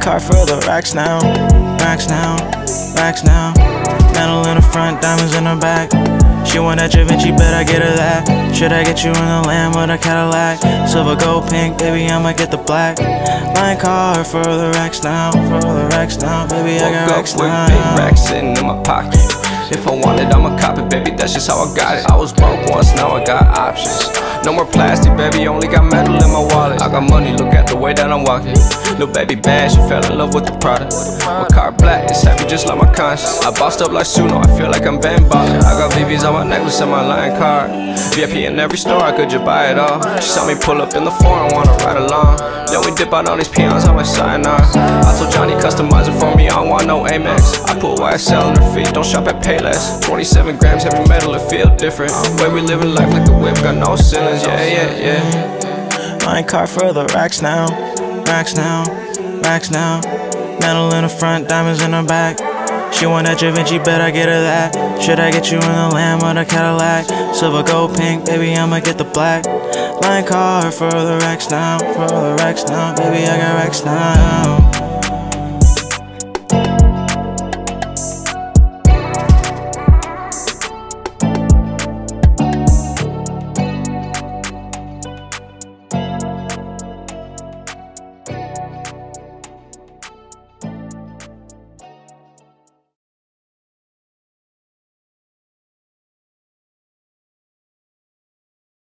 car for the racks now. Racks now, racks now. Metal in the front, diamonds in the back. She want that Da Vinci, bet I get her that. Should I get you in the Lamb or the Cadillac? Silver, gold, pink, baby, I'ma get the black. My car for the racks now, for the racks now. Baby, I got racks now. Woke up with big racks sitting in my pocket. If I want it, I'ma cop it, baby, that's just how I got it. I was broke once, now I got options. No more plastic, baby, only got metal in my wallet. I got money, look at the way that I'm walking. Little baby bad, she fell in love with the product. My car black, it's happy just like my conscience. I bossed up like Suno, I feel like I'm Ben Ballin'. I got VVs on my necklace and my line card. VIP in every store, I could just buy it all. She saw me pull up in the foreign, wanna ride along. Then we dip out on these peons, I'm like sayonara. I told Johnny customize it for me, I don't want no Amex. I put YSL on her feet, don't shop at Payless. 27 grams heavy metal, it feel different. Way we living life like the whip, got no ceilings, yeah. My car for the racks now. Racks now, racks now. Metal in the front, diamonds in the back. She want that Da Vinci, bet I get her that. Should I get you in the Lamb or the Cadillac? Silver, gold, pink, baby, I'ma get the black. My car for the racks now, for the racks now. Baby, I got racks now.